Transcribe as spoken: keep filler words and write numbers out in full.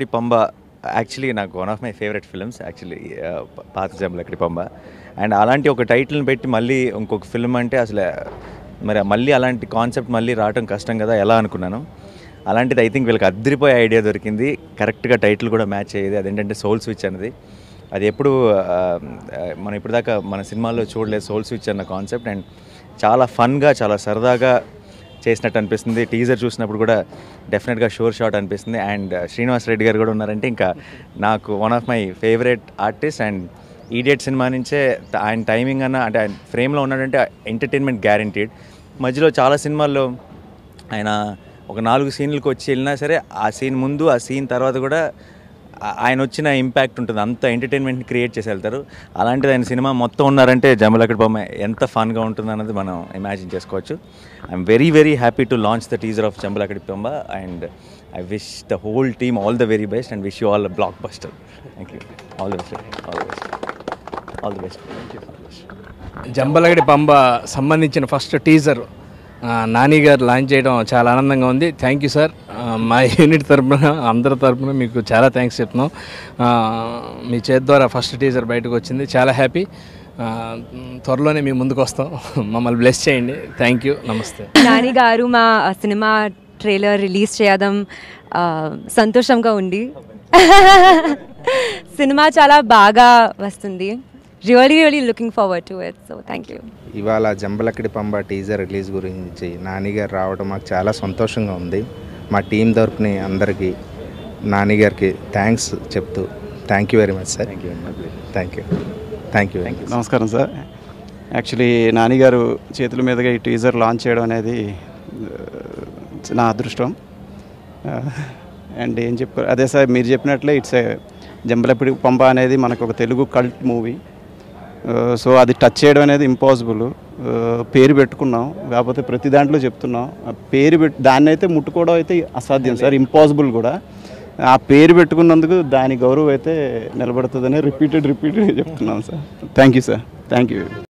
Pamba actually నాకు one of my favourite films actually పాత Jambalakadi Pamba. And అలాంటి ఒక టైటిల్ని పెట్టి మళ్ళీ ఇంకొక ఫిల్మ్ అంటే అసలు మరి మళ్ళీ అలాంటి కాన్సెప్ట్ మళ్ళీ రావడం కష్టం కదా ఎలా అనుకున్నాను. అలాంటిది ఐ థింక్ వీళ్ళకి అద్దరిపోయే ఐడియా దొరికింది. కరెక్ట్గా టైటిల్ కూడా మ్యాచ్ అయ్యేది. అదేంటంటే సోల్ స్విచ్ అనేది. అది ఎప్పుడు మనం ఇప్పుడు దాకా మన సినిమాల్లో చూడలేదు సోల్ స్విచ్ అన్న కాన్సెప్ట్. అండ్ చాలా ఫన్గా చాలా సరదాగా చేసినట్టు అనిపిస్తుంది. టీజర్ చూసినప్పుడు కూడా డెఫినెట్గా షోర్ షాట్ అనిపిస్తుంది. అండ్ శ్రీనివాస్ రెడ్డి గారు కూడా ఉన్నారంటే ఇంకా నాకు one of my favourite artist. And idiot సినిమా నుంచే ఆయన టైమింగ్ అన్న అంటే ఆయన ఫ్రేమ్లో ఉన్నాడంటే ఎంటర్టైన్మెంట్ గ్యారంటీడ్. మధ్యలో చాలా సినిమాల్లో ఆయన ఒక నాలుగు సీన్లకు వచ్చి వెళ్ళినా సరే ఆ సీన్ ముందు ఆ సీన్ తర్వాత కూడా ఆయన వచ్చిన ఇంపాక్ట్ ఉంటుంది. అంత ఎంటర్టైన్మెంట్ని క్రియేట్ చేసి వెళ్తారు. అలాంటిది ఆయన సినిమా మొత్తం ఉన్నారంటే జంబలకడి బొమ్మ ఎంత ఫన్గా ఉంటుంది అన్నది మనం ఇమాజిన్ చేసుకోవచ్చు. I'm very very happy to launch the teaser of Jambalakadi Bomma. And I wish the whole team all the very best and wish you all blockbuster. Thank you. All the best. All the best. All the best. Jambalakadi Pamba సంబంధించిన first teaser Nani గారు launch చేయడం చాలా ఆనందంగా ఉంది. Thank you sir. మా unit తరఫున అందరి తరఫున మీకు చాలా థ్యాంక్స్ చెప్తున్నాం. మీ చేతి ద్వారా ఫస్ట్ టీజర్ బయటకు వచ్చింది, చాలా హ్యాపీ. త్వరలోనే మీ ముందుకు వస్తాం. మమ్మల్ని బ్లెస్ చేయండి. Thank you. నమస్తే. నాని గారు మా సినిమా ట్రైలర్ రిలీజ్ చేయడం సంతోషంగా ఉంది. సినిమా చాలా బాగా వస్తుంది. Really really looking forward to it. So thank you. ఇవాళ జంబలకడి పంబ టీజర్ రిలీజ్ గురించి నాని గారు రావడం మాకు చాలా సంతోషంగా ఉంది. మా టీం తరపుని అందరికీ నాని గారికి థ్యాంక్స్ చెప్తూ thank you very much sir. Thank you thank you thank you thank you నమస్కారం సార్. యాక్చువల్లీ నాని గారు చేతుల మీదుగా ఈ టీజర్ లాంచ్ చేయడం అనేది నా అదృష్టం. అండ్ ఏం చెప్పారు అదే సార్ మీరు చెప్పినట్లే ఇట్స్ ఏ జంబలకడి పంబ అనేది మనకు ఒక తెలుగు కల్ట్ మూవీ. సో అది టచ్ చేయడం అనేది ఇంపాసిబుల్. పేరు పెట్టుకున్నాం కాకపోతే ప్రతి దాంట్లో చెప్తున్నాం పేరు పెట్టు దాన్ని అయితే ముట్టుకోవడం అయితే అసాధ్యం సార్, ఇంపాసిబుల్ కూడా. ఆ పేరు పెట్టుకున్నందుకు దాని గౌరవం అయితే నిలబడుతుందని రిపీటెడ్ రిపీటెడ్ చెప్తున్నాం sir. Thank you sir. Thank you.